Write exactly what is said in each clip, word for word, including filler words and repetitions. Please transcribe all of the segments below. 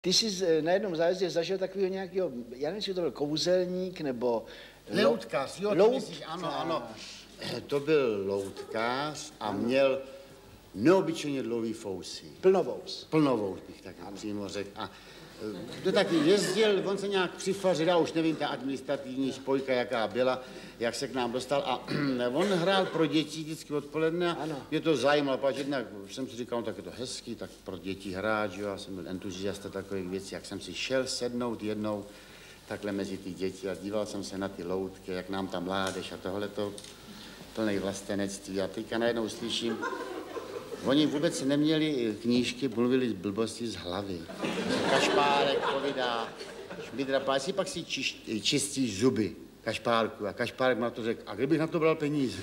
Ty jsi na jednom zájezdě zažil takového nějakého, já nevím, jestli to byl kouzelník, nebo... Loutkář, jo, Lout... myslíš, ano, ano. To byl loutkář a měl neobyčejně dlouhý fousy. Plnovous. Plnovous bych tak přímo řekl. A to taky jezdil, on se nějak přifařil, já už nevím, ta administrativní spojka, jaká byla, jak se k nám dostal. A on hrál pro děti vždycky odpoledne a mě to zajímalo, protože jednak jsem si říkal, no, tak je to hezký, tak pro děti hrát, jo, já jsem byl entuziasta takových věcí, jak jsem si šel sednout jednou takhle mezi ty děti a díval jsem se na ty loutky, jak nám tam mládež a tohleto plnej vlastenectví. A teďka najednou slyším, oni vůbec neměli knížky, mluvili blbosti z hlavy. Kašpárek povídá, Šmidrapá, jestli pak si čiš, čistíš zuby, Kašpárku. A Kašpárek na to řekl, a kdybych na to bral peníze?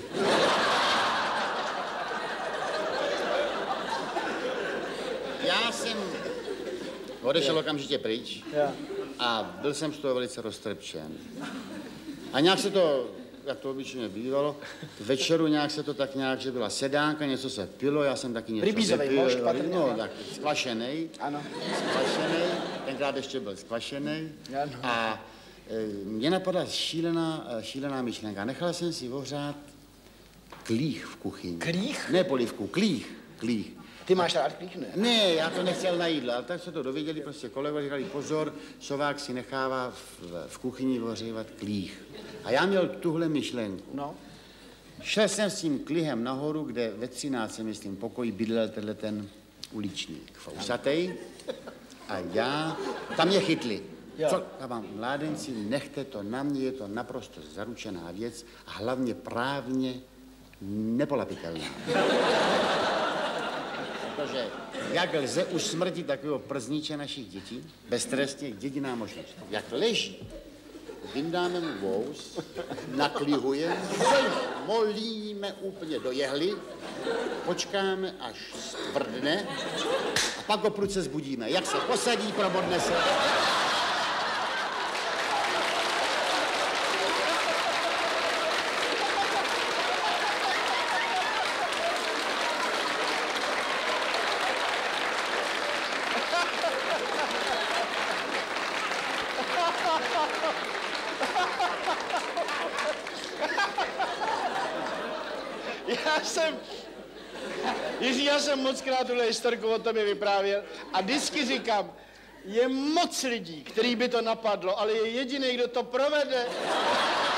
Já jsem odešel okamžitě pryč a byl jsem z toho velice roztrpčen. A nějak se to, jak to obyčejně bývalo, večeru nějak se to tak nějak, že byla sedánka, něco se pilo, já jsem taky něco Rybízovej mož, patrně. No, tak skvašenej. Ano. Skvašenej, tenkrát ještě byl skvašenej. Ano. A e, mě napadla šílená, šílená myšlenka. Nechala jsem si ohřát klích v kuchyni. Klích? Ne polivku, klích, klích. Ty máš rád klích, ne? Ne, já to nechtěl na jídlo, ale tak se to dověděli prostě kolegové, říkali, pozor, Sovák si nechává v, v kuchyni ohřívat klích. A já měl tuhle myšlenku. No. Šel jsem s tím klihem nahoru, kde ve třinácti, myslím, pokoji bydlel tenhle ten uličník, fousatej. A já, tam mě chytli. Jo. Co? Já vám, mládenci, nechte to na mě, je to naprosto zaručená věc a hlavně právně nepolapitelná. Protože jak lze usmrtit takového przniče našich dětí? Beztrestně jediná možnost. Jak leží, vyndáme mu vous, naklihujeme, molíme úplně do jehly, počkáme, až stvrdne a pak ho prudce zbudíme. Jak se posadí, probodne se. Já jsem, Jiří, já jsem mockrát tuhle historku o tobě vyprávěl a vždycky říkám, je moc lidí, který by to napadlo, ale je jediný, kdo to provede.